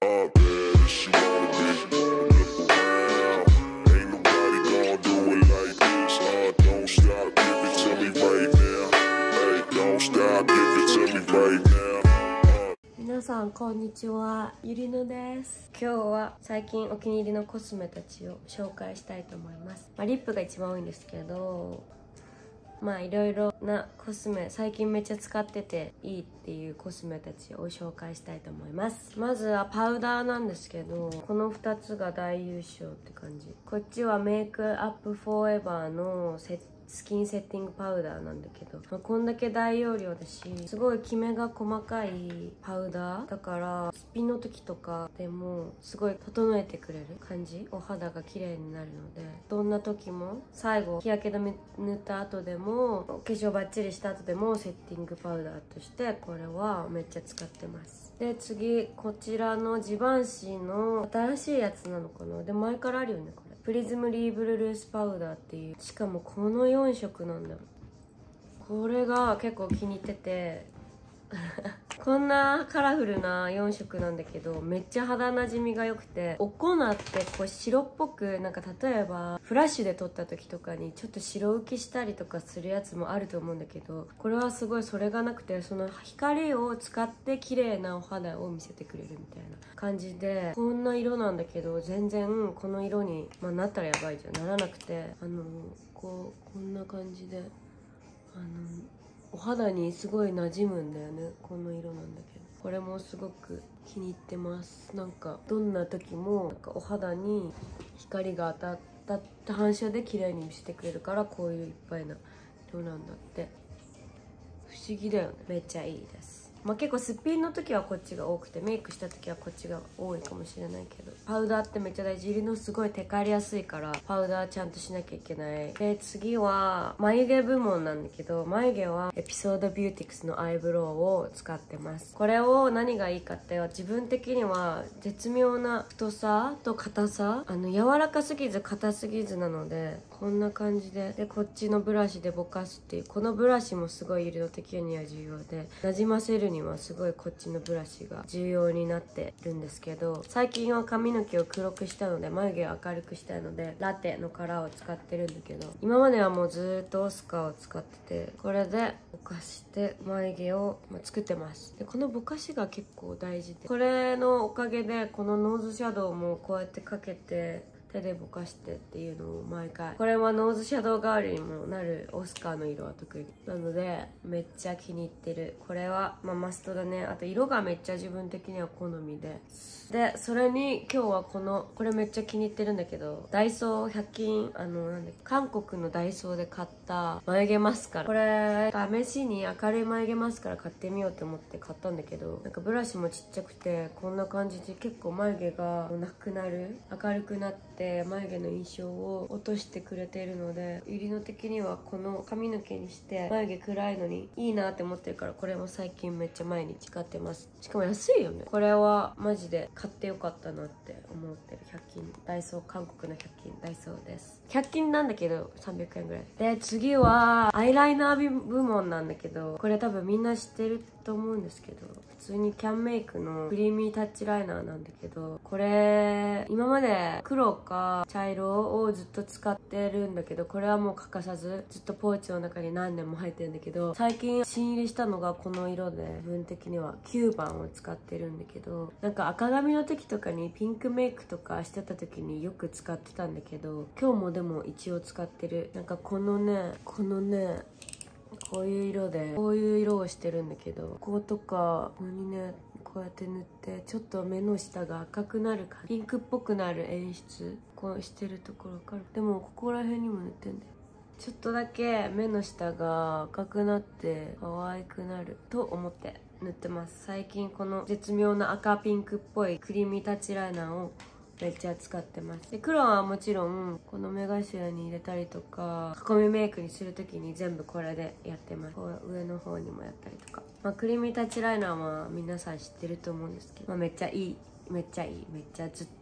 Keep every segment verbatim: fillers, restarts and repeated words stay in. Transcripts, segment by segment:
up, man. She wanna be look around. Ain't nobody gonna do it like this. Uh, don't stop, give it to me right now. Hey, don't stop, give it to me right now. 皆さんこんにちは、ゆりのです。今日は最近お気に入りのコスメたちを紹介したいと思います。まあ、リップが一番多いんですけど、まあいろいろなコスメ、最近めっちゃ使ってていいっていうコスメたちを紹介したいと思います。まずはパウダーなんですけど、このふたつが大優勝って感じ。こっちはメイクアップフォーエバーのセットスキンセッティングパウダーなんだけど、まあ、こんだけ大容量だし、すごいキメが細かいパウダーだから、すっぴんの時とかでもすごい整えてくれる感じ、お肌が綺麗になるので、どんな時も最後日焼け止め塗った後でも、お化粧バッチリした後でもセッティングパウダーとしてこれはめっちゃ使ってます。で次、こちらのジバンシーの新しいやつなのかな。で前からあるよね、これプリズムリーブルルースパウダーっていう、しかもこのよんしょくなんだ。これが結構気に入っててこんなカラフルなよんしょくなんだけど、めっちゃ肌なじみが良くて、お粉ってこう白っぽく、なんか例えばフラッシュで撮った時とかにちょっと白浮きしたりとかするやつもあると思うんだけど、これはすごいそれがなくて、その光を使って綺麗なお肌を見せてくれるみたいな感じで、こんな色なんだけど全然この色に、まあ、なったらやばいじゃん、ならなくて、あのこうこんな感じで、あのお肌にすごい馴染むんだよね。この色なんだけど、これもすごく気に入ってます。なんかどんな時もなんかお肌に光が当たった反射で綺麗に見せてくれるから、こういういっぱいな色なんだって。不思議だよね。めっちゃいいです。まあ、結構すっぴんの時はこっちが多くて、メイクした時はこっちが多いかもしれないけど、パウダーってめっちゃ大事。入りのすごいテカりやすいからパウダーちゃんとしなきゃいけない。で次は眉毛部門なんだけど、眉毛はエピソードビューティクスのアイブロウを使ってます。これを何がいいかって、自分的には絶妙な太さと硬さ、あの柔らかすぎず硬すぎずなので、こんな感じで、でこっちのブラシでぼかすっていう、このブラシもすごい入りの的には重要で、なじませるにはすごいこっちのブラシが重要になってるんですけど、最近は髪の毛を黒くしたので眉毛を明るくしたいのでラテのカラーを使ってるんだけど、今まではもうずっとオスカーを使ってて、これでぼかして眉毛を作ってます。でこのぼかしが結構大事で、これのおかげでこのノーズシャドウもこうやってかけて手でぼかしてっていうのを毎回、これはノーズシャドウ代わりにもなるオスカーの色は得意なのでめっちゃ気に入ってる。これはまあマストだね。あと色がめっちゃ自分的には好みで、でそれに今日はこのこれめっちゃ気に入ってるんだけど、ダイソーひゃく均、あのなんだっけ、韓国のダイソーで買った眉毛マスカラ、これ試しに明るい眉毛マスカラ買ってみようと思って買ったんだけど、なんかブラシもちっちゃくてこんな感じで結構眉毛がなくなる、明るくなって眉毛の印象を落としてくれているので、ゆりの的にはこの髪の毛にして眉毛暗いのにいいなって思ってるから、これも最近めっちゃ毎日使ってます。しかも安いよね。これはマジで買ってよかったなって思ってる。ひゃく均ダイソー、韓国のひゃく均ダイソーです。ひゃく均なんだけどさんびゃくえんぐらいで、次はアイライナー部門なんだけど、これ多分みんな知ってると思うんですけど、普通にキャンメイクのクリーミータッチライナーなんだけど、これ今まで黒か茶色をずっと使ってるんだけど、これはもう欠かさずずっとポーチの中に何年も入ってるんだけど、最近新入りしたのがこの色で、自分的にはきゅうばんを使ってるんだけど、なんか赤髪の時とかにピンクメイクとかしてた時によく使ってたんだけど、今日もでも一応使ってる。なんかこのねこのねこういう色で、こういう色をしてるんだけど、こことかここにねこうやって塗って、ちょっと目の下が赤くなる感じ、ピンクっぽくなる演出こうしてるところから、でもここら辺にも塗ってんだよ。ちょっとだけ目の下が赤くなって可愛くなると思って塗ってます。最近この絶妙な赤ピンクっぽいクリーミータッチライナーをめっちゃ使ってます。で黒はもちろんこの目頭に入れたりとか、囲みメイクにする時に全部これでやってます。こう上の方にもやったりとか、まあ、クリーミータッチライナーは皆さん知ってると思うんですけど、まあ、めっちゃいいめっちゃいいめっちゃずっ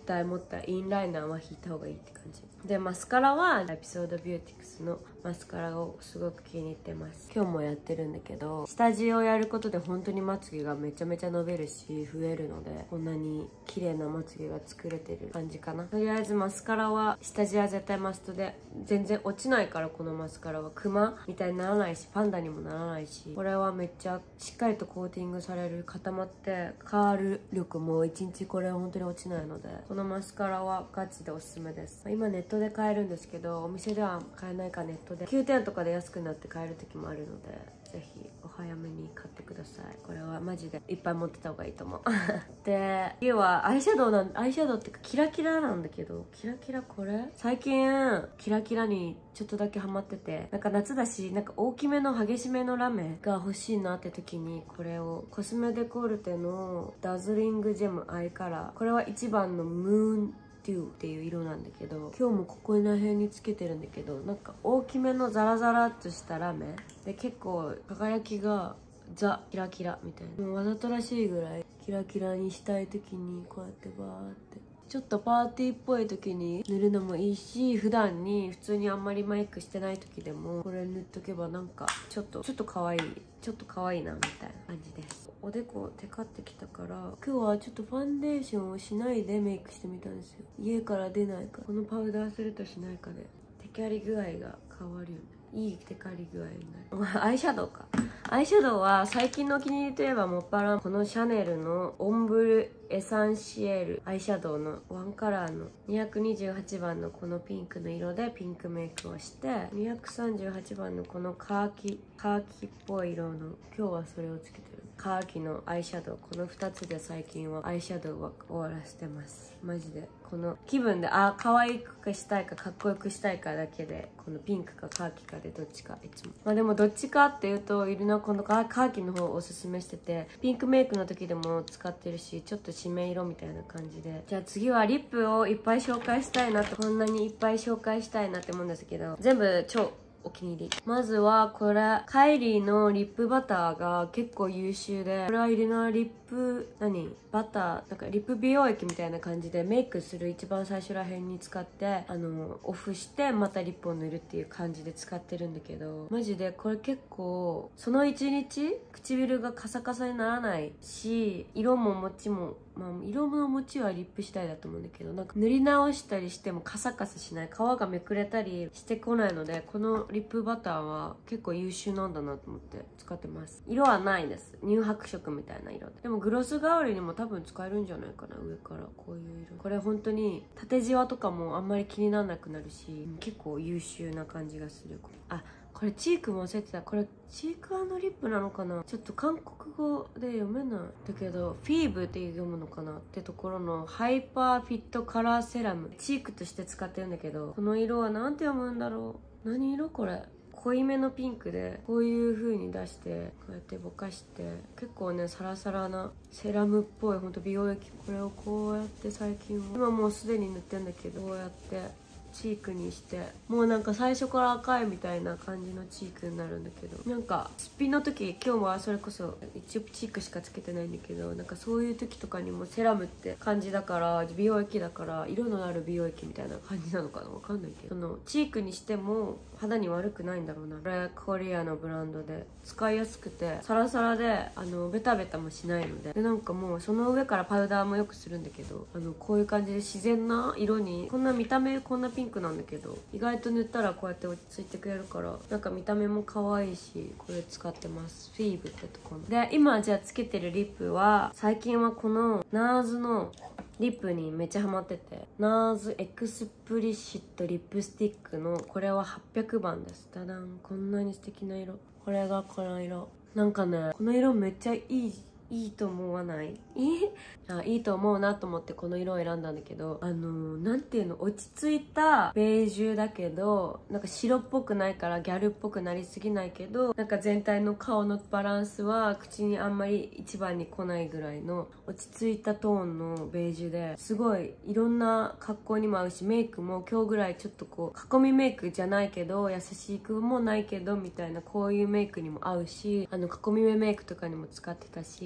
対持ったインライナーは引いた方がいいって感じで、マスカラはエピソードビューティクスのマスカラをすごく気に入ってます。今日もやってるんだけど、下地をやることで本当にまつげがめちゃめちゃ伸びるし増えるので、こんなに綺麗なまつげが作れてる感じかな。とりあえずマスカラは下地は絶対マストで、全然落ちないから、このマスカラはクマみたいにならないしパンダにもならないし、これはめっちゃしっかりとコーティングされる、固まってカール力もいちにちこれは本当に落ちないので、このマスカラはガチでおすすめです。今ネットで買えるんですけど、お店では買えないからネットできゅうてんとかで安くなって買える時もあるので、ぜひお早めに買ってください。これはマジでいっぱい持ってた方がいいと思うで、次はアイシャドウなんアイシャドウっていうかキラキラなんだけど、キラキラこれ最近キラキラにちょっとだけハマってて、なんか夏だし、なんか大きめの激しめのラメが欲しいなって時に、これをコスメデコルテのダズリングジェムアイカラー、これは一番のムーンっていう色なんだけど、今日もここら辺につけてるんだけど、なんか大きめのザラザラっとしたラメで、結構輝きがザキラキラみたいな、もうわざとらしいぐらいキラキラにしたい時にこうやってバーってちょっとパーティーっぽい時に塗るのもいいし、普段に普通にあんまりメイクしてない時でもこれ塗っとけばなんかちょっとちょっと可愛いちょっと可愛いなみたいな感じです。おでこテカってきたから、今日はちょっとファンデーションをしないでメイクしてみたんですよ。家から出ないから、このパウダーするとしないかでテカリ具合が変わるよね。いいテカリ具合になるアイシャドウか。アイシャドウは最近のお気に入りといえばもっぱらこのシャネルのオンブルエサンシエルアイシャドウのワンカラーのにひゃくにじゅうはちばんのこのピンクの色でピンクメイクをして、にひゃくさんじゅうはちばんのこのカーキカーキっぽい色の、今日はそれをつけてるカーキのアイシャドウ、このふたつで最近はアイシャドウは終わらせてます。マジでこの気分で、あ可愛くしたいかかっこよくしたいかだけで、このピンクかカーキかでどっちかいつも、まあでもどっちかっていうとイルナこのカーキの方をおすすめしてて、ピンクメイクの時でも使ってるし、ちょっと締め色みたいな感じで。じゃあ次はリップをいっぱい紹介したいなと、こんなにいっぱい紹介したいなって思うんですけど、全部超お気に入り。まずはこれカイリーのリップバターが結構優秀で、これはイルナリップ何バターなんかリップ美容液みたいな感じで、メイクする一番最初らへんに使ってあのオフしてまたリップを塗るっていう感じで使ってるんだけど、マジでこれ結構そのいちにち唇がカサカサにならないし、色も持ちもまあ色の持ちはリップ次第だと思うんだけど、なんか塗り直したりしてもカサカサしない、皮がめくれたりしてこないので、このリップバターは結構優秀なんだなと思って使ってます。色はないです、乳白色みたいな色で。でもグロス代わりにも多分使えるんじゃないかな、上からこういう色。これ本当に縦じわとかもあんまり気にならなくなるし、結構優秀な感じがする。あこれチークも忘れてた。これチーク&リップなのかな、ちょっと韓国語で読めないだけど、フィーブって読むのかなってところのハイパーフィットカラーセラム、チークとして使ってるんだけど、この色はなんて読むんだろう。何色これ。濃いめのピンクでこういう風に出してこうやってぼかして、結構ねサラサラなセラムっぽいほんと美容液。これをこうやって最近は今もうすでに塗ってんだけど、こうやってチークにして、もうなんか最初から赤いみたいな感じのチークになるんだけど、なんかすっぴんの時、今日はそれこそ一応チークしかつけてないんだけど、なんかそういう時とかにもセラムって感じだから、美容液だから色のある美容液みたいな感じなのかな、わかんないけど、そのチークにしても肌に悪くないんだろうな。これコリアのブランドで使いやすくてサラサラで、あのベタベタもしないので、でなんかもうその上からパウダーもよくするんだけど、あのこういう感じで自然な色に、こんな見た目こんなピンクなんだけど、意外と塗ったらこうやって落ち着いてくれるから、なんか見た目も可愛いし、これ使ってます。フィーブってところで、今じゃあつけてるリップは、最近はこのナーズのリップにめっちゃハマってて、ナーズエクスプリシットリップスティックのこれははっぴゃくばんです。ダダン、こんなに素敵な色。これがこの色。なんかねこの色めっちゃいいいいと思わない？いいあいいと思うなと思ってこの色を選んだんだけど、あのー、なんていうの、落ち着いたベージュだけど、なんか白っぽくないからギャルっぽくなりすぎないけど、なんか全体の顔のバランスは口にあんまり一番に来ないぐらいの落ち着いたトーンのベージュで、すごいいろんな格好にも合うし、メイクも今日ぐらいちょっとこう囲みメイクじゃないけど優しくもないけどみたいな、こういうメイクにも合うし、あの囲み目メイクとかにも使ってたし、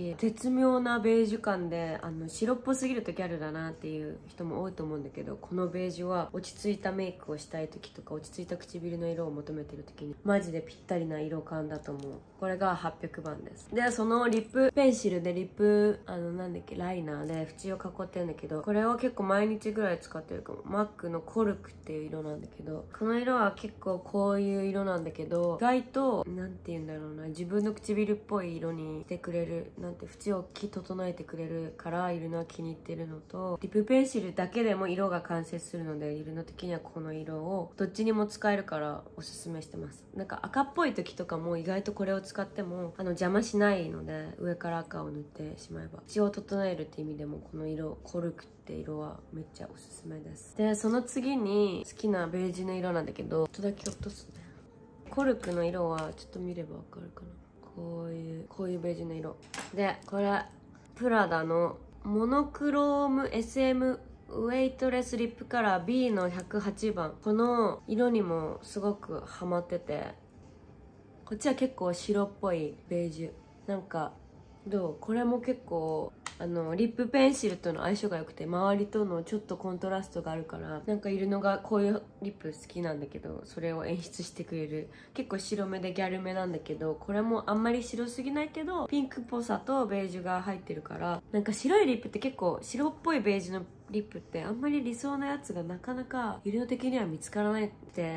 し、絶妙なベージュ感で、あの白っぽすぎるとギャルだなっていう人も多いと思うんだけど、このベージュは落ち着いたメイクをしたい時とか、落ち着いた唇の色を求めてる時にマジでぴったりな色感だと思う。これがはっぴゃくばんです。でそのリップペンシルでリップあのなんだっけライナーで縁を囲ってるんだけど、これは結構毎日ぐらい使ってるかも。マックのコルクっていう色なんだけど、この色は結構こういう色なんだけど、意外となんて言うんだろうな、自分の唇っぽい色にしてくれる、なんて縁を整えてくれるからいるのは気に入ってるのと、リップペンシルだけでも色が完成するので、いるの的にはこの色をどっちにも使えるからおすすめしてます。なんか赤っぽい時とかも意外とこれを使ってもあの邪魔しないので、上から赤を塗ってしまえば縁を整えるって意味でもこの色コルクって色はめっちゃおすすめです。でその次に好きなベージュの色なんだけど、ちょっとだけ落とすね。コルクの色はちょっと見ればわかるかな、こういうこういうベージュの色で、これプラダのモノクローム エスエム ウェイトレスリップカラー ビー のひゃくはちばん、この色にもすごくハマってて、こっちは結構白っぽいベージュ。なんかどう、これも結構あのリップペンシルとの相性が良くて、周りとのちょっとコントラストがあるから、なんかいるのがこういうリップ好きなんだけど、それを演出してくれる。結構白めでギャルめなんだけど、これもあんまり白すぎないけどピンクっぽさとベージュが入ってるから、なんか白いリップって結構白っぽいベージュのリップってあんまり理想なやつがなかなか色的には見つからないって、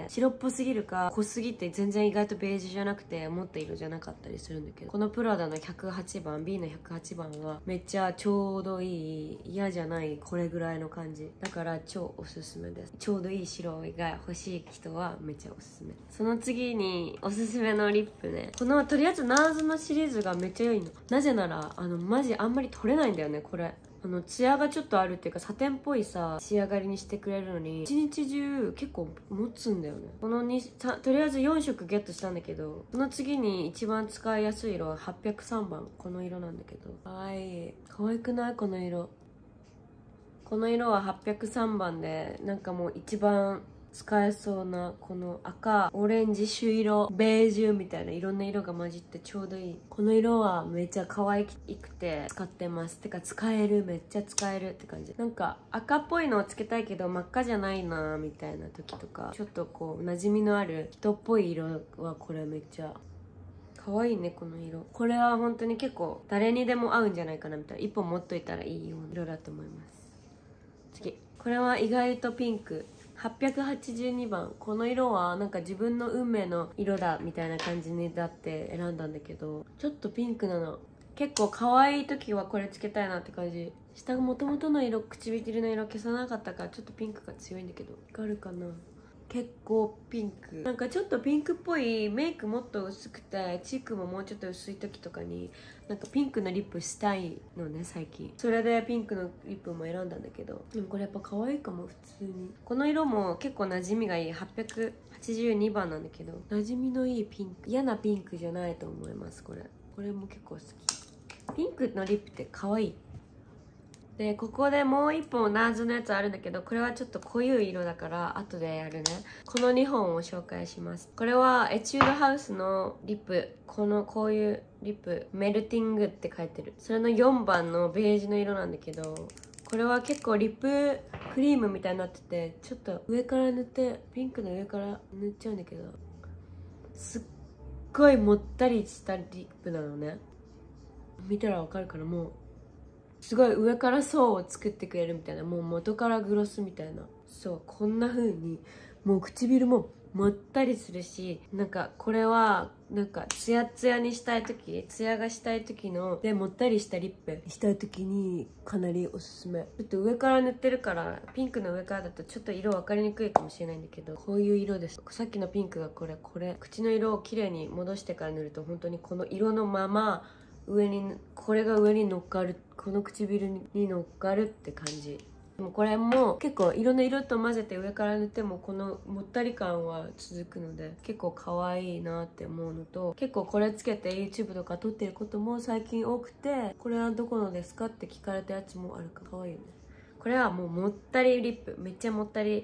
白っぽすぎるか濃すぎて全然意外とベージュじゃなくてもっと色じゃなかったりするんだけど、このプラダのひゃくはちばん ビー のひゃくはちばんはめっちゃちょうどいい、嫌じゃないこれぐらいの感じだから超おすすめです。ちょうどいい白が欲しい人はめっちゃおすすめ。その次におすすめのリップね、このとりあえずナーズのシリーズがめっちゃ良いの。なぜならあのマジあんまり取れないんだよね。これあのツヤがちょっとあるっていうかサテンっぽいさ仕上がりにしてくれるのに一日中結構持つんだよね。このにとりあえずよんしょくゲットしたんだけど、その次に一番使いやすい色ははっぴゃくさんばん、この色なんだけど、かわいい。かわいくない？この色。この色ははっぴゃくさんばんで、なんかもう一番使えそうな、この赤、オレンジ、朱色、ベージュみたいないろんな色が混じってちょうどいい。この色はめっちゃ可愛くて使ってます。てか使える、めっちゃ使えるって感じ。なんか赤っぽいのをつけたいけど真っ赤じゃないなみたいな時とか、ちょっとこう馴染みのある人っぽい色はこれめっちゃ可愛いね。この色、これは本当に結構誰にでも合うんじゃないかなみたいな、一本持っといたらいいような色だと思います。次、これは意外とピンク、はっぴゃくはちじゅうにばん。この色はなんか自分の運命の色だみたいな感じにだって選んだんだけど、ちょっとピンクなの。結構可愛い時はこれつけたいなって感じ。下が元々の色、唇の色消さなかったからちょっとピンクが強いんだけど、わかるかな。結構ピンク、なんかちょっとピンクっぽいメイクもっと薄くてチークももうちょっと薄い時とかになんかピンクのリップしたいのね最近。それでピンクのリップも選んだんだけど、でもこれやっぱ可愛いかも。普通にこの色も結構馴染みがいいはっぴゃくはちじゅうにばんなんだけど、馴染みのいいピンク、嫌なピンクじゃないと思います。これこれも結構好き。ピンクのリップって可愛い。でここでもう一本ナーズのやつあるんだけど、これはちょっと濃い色だから後でやるね。このにほんを紹介します。これはエチュードハウスのリップ、このこういうリップメルティングって書いてる、それのよんばんのベージュの色なんだけど、これは結構リップクリームみたいになってて、ちょっと上から塗って、ピンクの上から塗っちゃうんだけど、すっごいもったりしたリップなのね。見たらわかるから、もうすごい上から層を作ってくれるみたいな、もう元からグロスみたいな。そう、こんな風にもう唇ももったりするし、なんかこれはなんかツヤツヤにしたい時、ツヤがしたい時のでもったりしたリップにしたい時にかなりおすすめ。ちょっと上から塗ってるから、ピンクの上からだとちょっと色分かりにくいかもしれないんだけど、こういう色です。さっきのピンクがこれこれ口の色をきれいに戻してから塗ると本当にこの色のまま上に、これが上に乗っかる、この唇に乗っかるって感じ。でもこれも結構色の色と混ぜて上から塗ってもこのもったり感は続くので結構可愛いなって思うのと、結構これつけて YouTube とか撮ってることも最近多くて、これはどこのですかって聞かれたやつもあるから可愛いよね。これはもうもったりリップ、めっちゃもったり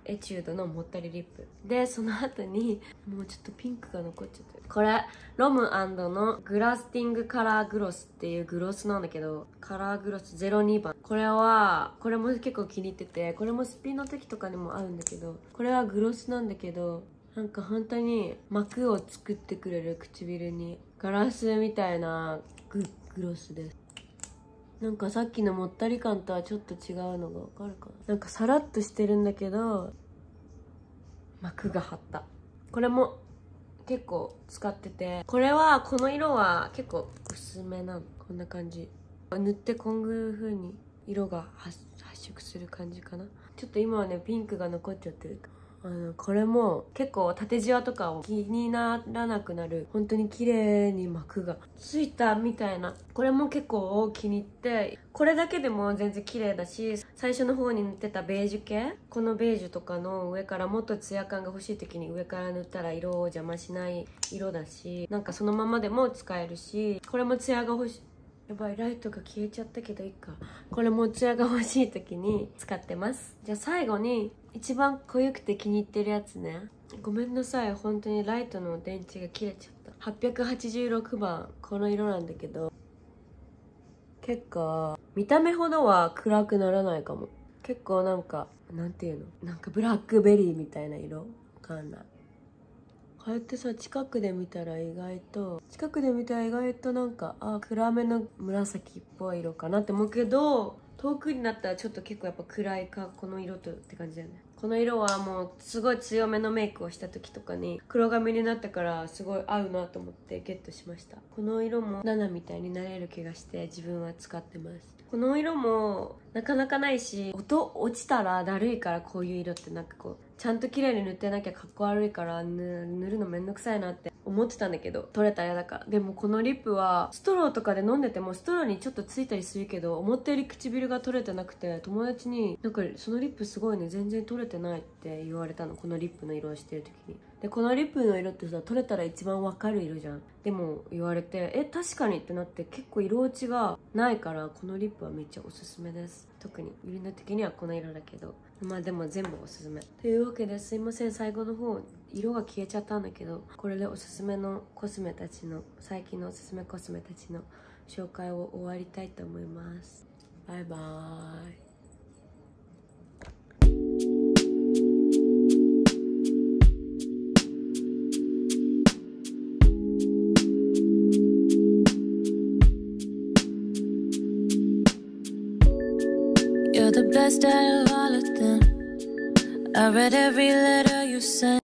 エチュードのもったりリップで、その後にもうちょっとピンクが残っちゃってる。これロム&のグラスティングカラーグロスっていうグロスなんだけど、カラーグロスゼロにばん。これはこれも結構気に入ってて、これもスピンの時とかにも合うんだけど、これはグロスなんだけど、なんか本当に膜を作ってくれる、唇にガラスみたいな グ, グロスです。なんかさっきのもったり感とはちょっと違うのがわかるかな。なんかさらっとしてるんだけど膜が張った。これも結構使ってて、これはこの色は結構薄めなの。こんな感じ塗ってこんいう風に色が発色する感じかな。ちょっと今はねピンクが残っちゃってる。あのこれも結構縦じわとかを気にならなくなる、本当に綺麗に膜がついたみたいな。これも結構気に入って、これだけでも全然綺麗だし、最初の方に塗ってたベージュ系、このベージュとかの上からもっとツヤ感が欲しい時に上から塗ったら色を邪魔しない色だし、なんかそのままでも使えるし、これもツヤが欲しい。やばい、ライトが消えちゃったけどいいか。これもツヤが欲しい時に使ってます。じゃあ最後に一番濃ゆくて気に入ってるやつね。ごめんなさい、本当にライトの電池が切れちゃった。はっぴゃくはちじゅうろくばん、この色なんだけど、結構見た目ほどは暗くならないかも。結構なんかなんていうの、なんかブラックベリーみたいな色、わかんない。こうやってさ近くで見たら意外と近くで見たら意外となんかあ暗めの紫っぽい色かなって思うけど、遠くになったらちょっと結構やっぱ暗いか、この色とって感じだよね。この色はもうすごい強めのメイクをした時とかに黒髪になったからすごい合うなと思ってゲットしました。この色もナナみたいになれる気がして自分は使ってます。この色もなかなかないし、音落ちたらだるいから、こういう色ってなんかこうちゃんと綺麗に塗ってなきゃかっこ悪いから塗るのめんどくさいなって思ってたんだけど、取れたら嫌だから。でもこのリップはストローとかで飲んでてもストローにちょっとついたりするけど、思ったより唇が取れてなくて、友達になんかそのリップすごいね、全然取れてないって言われたの。このリップの色をしてる時に。でこのリップの色ってさ、取れたら一番わかる色じゃん。でも言われてえ確かにってなって、結構色落ちがないから、このリップはめっちゃおすすめです。特にユリの的にはこの色だけど、まあでも全部おすすめというわけで、すいません最後の方色が消えちゃったんだけど、これでおすすめのコスメたちの、最近のおすすめコスメたちの紹介を終わりたいと思います。バイバーイ。You're the best out of all of them. I read every letter you sent.